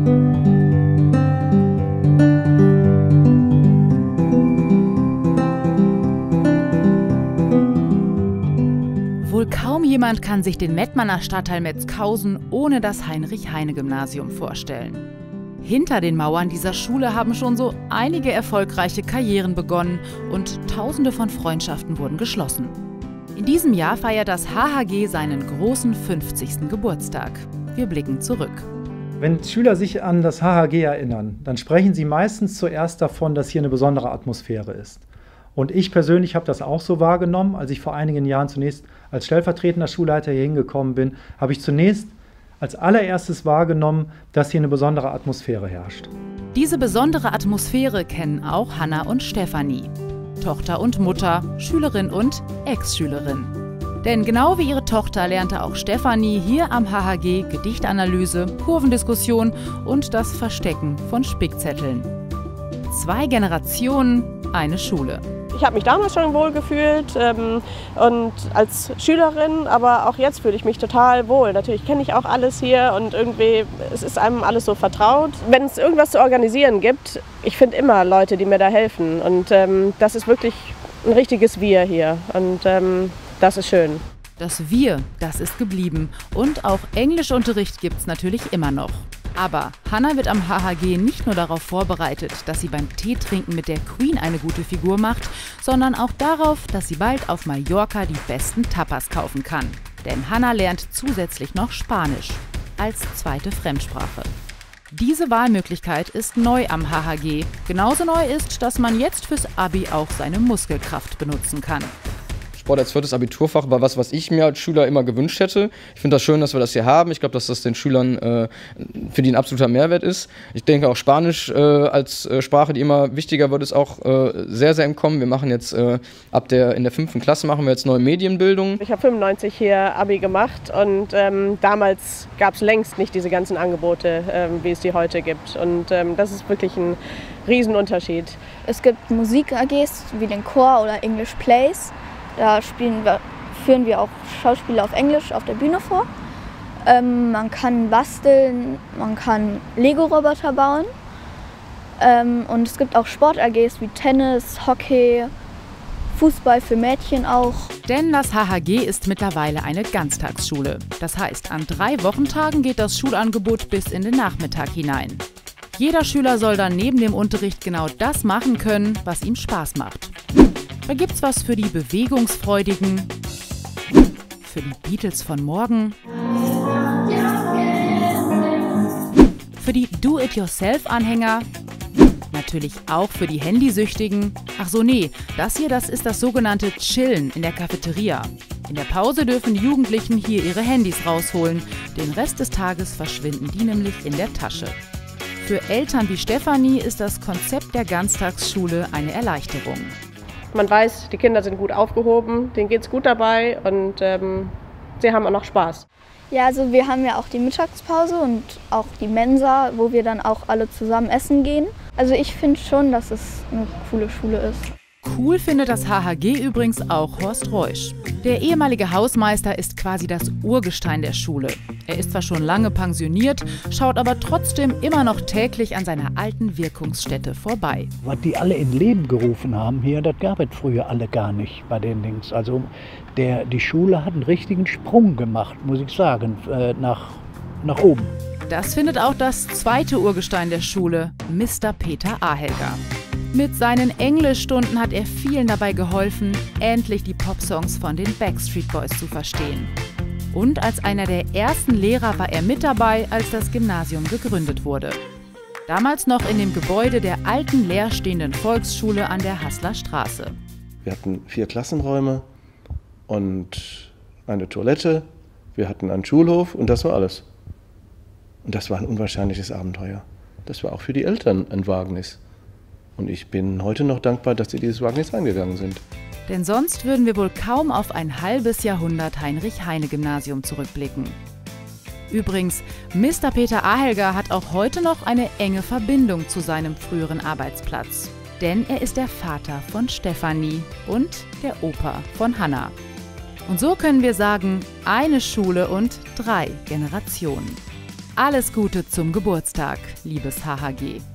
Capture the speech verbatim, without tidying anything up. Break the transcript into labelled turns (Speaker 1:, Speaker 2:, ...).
Speaker 1: Wohl kaum jemand kann sich den Mettmanner Stadtteil Metzkausen ohne das Heinrich-Heine-Gymnasium vorstellen. Hinter den Mauern dieser Schule haben schon so einige erfolgreiche Karrieren begonnen und Tausende von Freundschaften wurden geschlossen. In diesem Jahr feiert das H H G seinen großen fünfzigsten Geburtstag. Wir blicken zurück.
Speaker 2: Wenn Schüler sich an das H H G erinnern, dann sprechen sie meistens zuerst davon, dass hier eine besondere Atmosphäre ist. Und ich persönlich habe das auch so wahrgenommen. Als ich vor einigen Jahren zunächst als stellvertretender Schulleiter hier hingekommen bin, habe ich zunächst als allererstes wahrgenommen, dass hier eine besondere Atmosphäre herrscht.
Speaker 1: Diese besondere Atmosphäre kennen auch Hanna und Stefanie. Tochter und Mutter, Schülerin und Ex-Schülerin. Denn genau wie ihre Tochter lernte auch Stefanie hier am H H G Gedichtanalyse, Kurvendiskussion und das Verstecken von Spickzetteln. Zwei Generationen, eine Schule.
Speaker 3: Ich habe mich damals schon wohl gefühlt ähm, und als Schülerin, aber auch jetzt fühle ich mich total wohl. Natürlich kenne ich auch alles hier und irgendwie es ist einem alles so vertraut. Wenn es irgendwas zu organisieren gibt, ich finde immer Leute, die mir da helfen und ähm, das ist wirklich ein richtiges Wir hier und ähm, das ist schön.
Speaker 1: Das Wir, das ist geblieben und auch Englischunterricht gibt es natürlich immer noch. Aber Hanna wird am H H G nicht nur darauf vorbereitet, dass sie beim Teetrinken mit der Queen eine gute Figur macht, sondern auch darauf, dass sie bald auf Mallorca die besten Tapas kaufen kann. Denn Hanna lernt zusätzlich noch Spanisch als zweite Fremdsprache. Diese Wahlmöglichkeit ist neu am H H G. Genauso neu ist, dass man jetzt fürs Abi auch seine Muskelkraft benutzen kann.
Speaker 4: Sport als viertes Abiturfach war was, was ich mir als Schüler immer gewünscht hätte. Ich finde das schön, dass wir das hier haben. Ich glaube, dass das den Schülern äh, für die ein absoluter Mehrwert ist. Ich denke auch Spanisch äh, als äh, Sprache, die immer wichtiger wird, ist auch äh, sehr, sehr im Kommen. Wir machen jetzt äh, ab der in der fünften Klasse machen wir jetzt neue Medienbildung.
Speaker 3: Ich habe fünfundneunzig hier Abi gemacht und ähm, damals gab es längst nicht diese ganzen Angebote, ähm, wie es die heute gibt. Und ähm, das ist wirklich ein Riesenunterschied.
Speaker 5: Es gibt Musik-A Gs wie den Chor oder English Plays. Da spielen wir, führen wir auch Schauspieler auf Englisch auf der Bühne vor. Ähm, man kann basteln, man kann Lego-Roboter bauen. Ähm, und es gibt auch Sport-A Gs wie Tennis, Hockey, Fußball für Mädchen auch.
Speaker 1: Denn das H H G ist mittlerweile eine Ganztagsschule. Das heißt, an drei Wochentagen geht das Schulangebot bis in den Nachmittag hinein. Jeder Schüler soll dann neben dem Unterricht genau das machen können, was ihm Spaß macht. Da gibt's was für die Bewegungsfreudigen, für die Beatles von morgen, für die Do-it-yourself-Anhänger, natürlich auch für die Handysüchtigen. Ach so, nee, das hier, das ist das sogenannte Chillen in der Cafeteria. In der Pause dürfen die Jugendlichen hier ihre Handys rausholen. Den Rest des Tages verschwinden die nämlich in der Tasche. Für Eltern wie Stefanie ist das Konzept der Ganztagsschule eine Erleichterung.
Speaker 3: Man weiß, die Kinder sind gut aufgehoben, denen geht es gut dabei und ähm, sie haben auch noch Spaß.
Speaker 5: Ja, also wir haben ja auch die Mittagspause und auch die Mensa, wo wir dann auch alle zusammen essen gehen. Also ich finde schon, dass es eine coole Schule ist.
Speaker 1: Cool findet das H H G übrigens auch Horst Reusch. Der ehemalige Hausmeister ist quasi das Urgestein der Schule. Er ist zwar schon lange pensioniert, schaut aber trotzdem immer noch täglich an seiner alten Wirkungsstätte vorbei.
Speaker 6: Was die alle in Leben gerufen haben hier, das gab es früher alle gar nicht bei den Dings. Also der, die Schule hat einen richtigen Sprung gemacht, muss ich sagen, äh, nach, nach oben.
Speaker 1: Das findet auch das zweite Urgestein der Schule, Mister Peter Ahelger. Mit seinen Englischstunden hat er vielen dabei geholfen, endlich die Popsongs von den Backstreet Boys zu verstehen. Und als einer der ersten Lehrer war er mit dabei, als das Gymnasium gegründet wurde. Damals noch in dem Gebäude der alten leerstehenden Volksschule an der Haßler Straße.
Speaker 7: Wir hatten vier Klassenräume und eine Toilette, wir hatten einen Schulhof und das war alles. Und das war ein unwahrscheinliches Abenteuer. Das war auch für die Eltern ein Wagnis. Und ich bin heute noch dankbar, dass sie dieses Wagnis eingegangen sind.
Speaker 1: Denn sonst würden wir wohl kaum auf ein halbes Jahrhundert Heinrich-Heine-Gymnasium zurückblicken. Übrigens, Mister Peter Ahelger hat auch heute noch eine enge Verbindung zu seinem früheren Arbeitsplatz. Denn er ist der Vater von Stefanie und der Opa von Hanna. Und so können wir sagen, eine Schule und drei Generationen. Alles Gute zum Geburtstag, liebes H H G.